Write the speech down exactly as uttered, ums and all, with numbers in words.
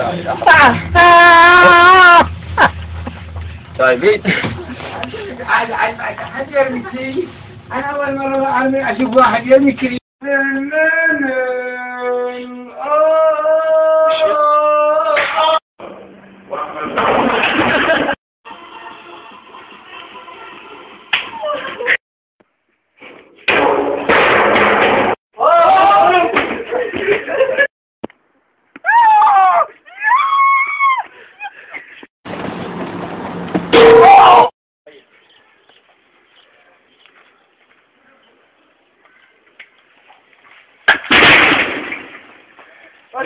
طيب عاد عاد حد يرمي كريم. أنا أول مرة أعمل أشوف واحد يرمي كريم. Oh!